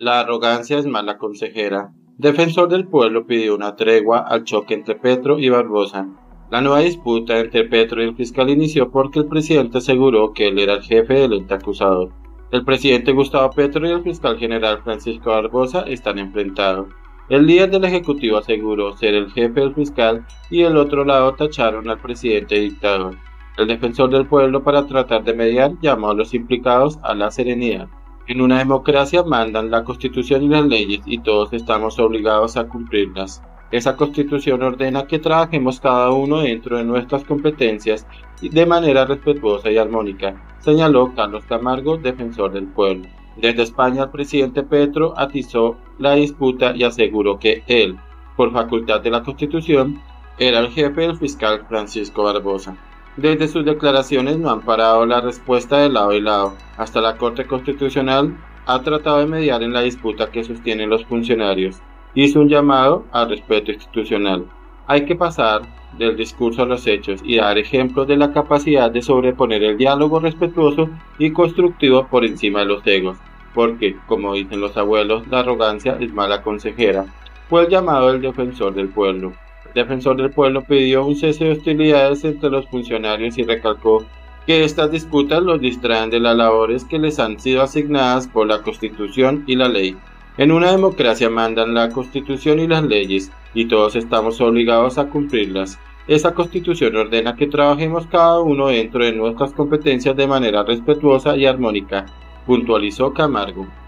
La arrogancia es mala consejera. Defensor del pueblo pidió una tregua al choque entre Petro y Barbosa. La nueva disputa entre Petro y el fiscal inició porque el presidente aseguró que él era el jefe del ente acusador. El presidente Gustavo Petro y el fiscal general Francisco Barbosa están enfrentados. El líder del ejecutivo aseguró ser el jefe del fiscal y del otro lado tacharon al presidente dictador. El defensor del pueblo, para tratar de mediar, llamó a los implicados a la serenidad. En una democracia mandan la Constitución y las leyes y todos estamos obligados a cumplirlas. Esa Constitución ordena que trabajemos cada uno dentro de nuestras competencias y de manera respetuosa y armónica, señaló Carlos Camargo, defensor del pueblo. Desde España, el presidente Petro atizó la disputa y aseguró que él, por facultad de la Constitución, era el jefe del fiscal Francisco Barbosa. Desde sus declaraciones no han parado la respuesta de lado y lado. Hasta la Corte Constitucional ha tratado de mediar en la disputa que sostienen los funcionarios. Hizo un llamado al respeto institucional. Hay que pasar del discurso a los hechos y dar ejemplos de la capacidad de sobreponer el diálogo respetuoso y constructivo por encima de los egos, porque, como dicen los abuelos, la arrogancia es mala consejera. Fue el llamado del defensor del pueblo. El defensor del pueblo pidió un cese de hostilidades entre los funcionarios y recalcó que estas disputas los distraen de las labores que les han sido asignadas por la Constitución y la ley. En una democracia mandan la Constitución y las leyes, y todos estamos obligados a cumplirlas. Esa Constitución ordena que trabajemos cada uno dentro de nuestras competencias de manera respetuosa y armónica, puntualizó Camargo.